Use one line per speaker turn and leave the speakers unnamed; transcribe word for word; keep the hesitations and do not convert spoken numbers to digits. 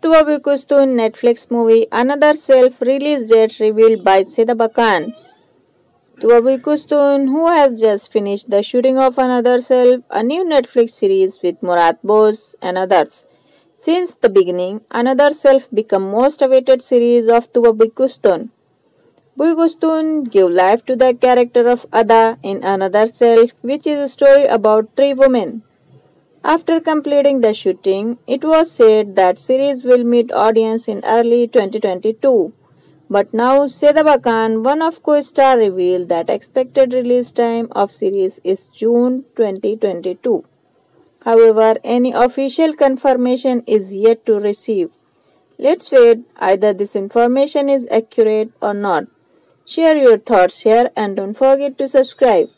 Tuva Kustun Netflix movie Another Self release date revealed by Saidaba Khan. Tuva Kustun, who has just finished the shooting of Another Self, a new Netflix series with Murad Bose and others. Since the beginning, Another Self became most awaited series of Tuva Kustun. Bui Kustun gave life to the character of Ada in Another Self, which is a story about three women. After completing the shooting, it was said that series will meet audience in early twenty twenty-two. But now Saidaba Khan, one of co-star, revealed that expected release time of series is June twenty twenty-two. However, any official confirmation is yet to receive. Let's wait either this information is accurate or not. Share your thoughts here and don't forget to subscribe.